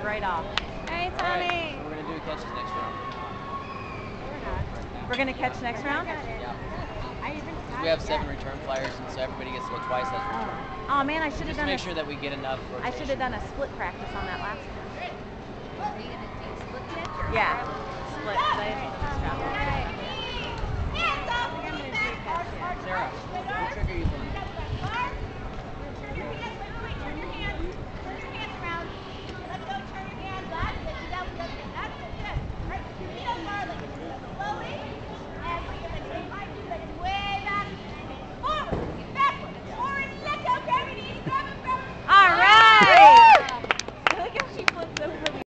started right off. Hey, Tommy. Right, so we're gonna do catches next round. We're gonna catch next round? Yeah. We have 7 return flyers, and so everybody gets to go twice as return. Oh man, I should have Just to done make sure that we get enough rotation. I should have done a split practice on that last one. Are you going to do split catch? Yeah, split. 'Cause I didn't know this round.